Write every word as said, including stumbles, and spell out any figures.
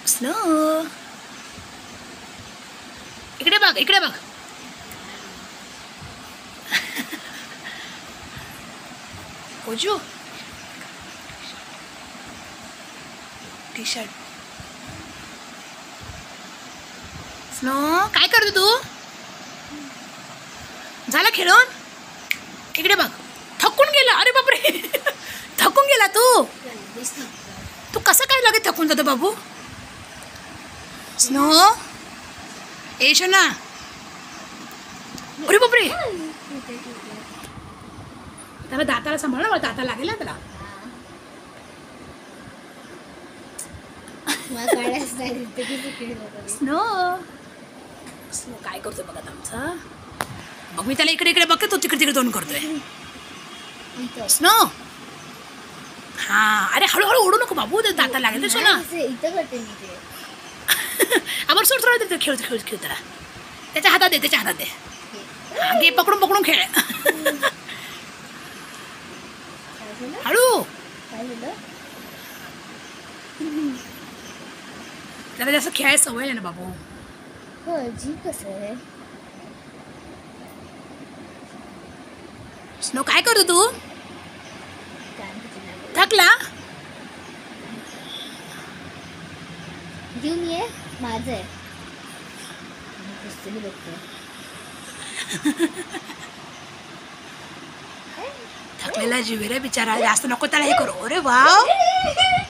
Snow इकडे बघ इकडे बघ. ओजू टी शर्ट. स्नो काय करतो तू? झालं खेळून? इकडे बघ. थकून गेला. अरे बापरे थकून गेला तू. तू कसं काय लगेच थकून जातो बाबू? स्नो ए शोना. अरे बापरे त्याला दाताला सांभाळ ना. दाता लागेल ना त्याला. स्नो स्नो काय करतोय बघा आमचा. मग मी त्याला इकडे इकडे बघते तो तिकडे तिकडे तोंड करतोय. स्नो हा अरे हळूहळू ओढू नको बाबू. दाता लागेल तर ना. आवर सोड सोड दे. खेळ खेळ खेळ त्याला. त्याच्या हातात दे. त्याच्या हातात दे. घे पकडून पकडून खेळ. हळू त्याला जास्त खेळायला सवय आहे ना बाबू. स्नो काय करतो तू? थकला? घेऊन ये. माझं आहे. थकलेला जीव रे बिचारा. जास्त नको त्याला हे करू. अरे वाव